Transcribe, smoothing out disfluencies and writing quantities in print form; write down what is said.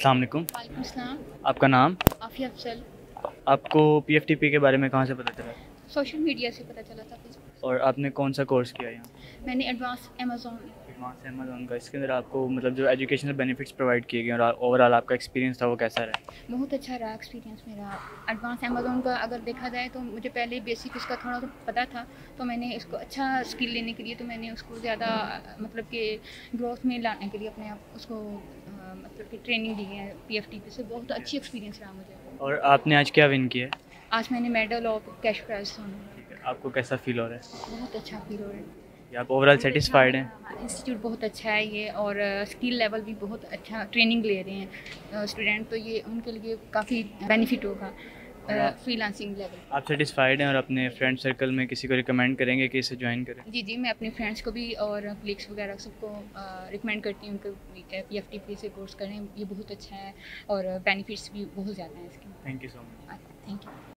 अस्सलाम वालेकुम। वालेकुम सलाम। आपका नाम? आफिया अफजल। आपको पीएफटीपी के बारे में कहाँ से पता चला सोशल मीडिया से पता चला था कुछ। और आपने कौन सा कोर्स किया यहाँ? मैंने एडवांस अमेज़ॉन। एडवांस अमेज़न का। इसके अंदर आपको मतलब जो एजुकेशनल बेनिफिट्स प्रोवाइड किए गए और ओवरऑल आपका एक्सपीरियंस था वो कैसा रहा? बहुत अच्छा रहा एक्सपीरियंस मेरा। एडवांस अमेज़ॉन का अगर देखा जाए तो मुझे पहले बेसिक इसका थोड़ा तो पता था, तो मैंने इसको अच्छा स्किल लेने के लिए तो मैंने उसको ज़्यादा मतलब कि ग्रोथ में लाने के लिए अपने आप उसको मतलब कि ट्रेनिंग दी है पीएफटीपी से। बहुत अच्छी एक्सपीरियंस रहा मुझे। और आपने आज क्या विन किया है? आज मैंने मेडल और कैश प्राइज़ दोनों। ठीक है, आपको कैसा फील हो रहा है? बहुत अच्छा फील हो रहा है। कि आप ओवरऑल सेटिस्फाइड हैं? इंस्टीट्यूट बहुत अच्छा है ये, और स्किल लेवल भी बहुत अच्छा ट्रेनिंग ले रहे हैं स्टूडेंट, तो ये उनके लिए काफ़ी बेनिफिट होगा फ्रीलांसिंग लेवल। आप सेटिस्फाइड हैं और अपने फ्रेंड सर्कल में किसी को रिकमेंड करेंगे कि इसे ज्वाइन करें? जी जी, मैं अपने फ्रेंड्स को भी और कलीग्स वगैरह सबको रिकमेंड करती हूँ कि पीएफटीपी से कोर्स करें। ये बहुत अच्छा है और बेनिफिट्स भी बहुत ज़्यादा हैं इसके। Thank you so much. Thank you.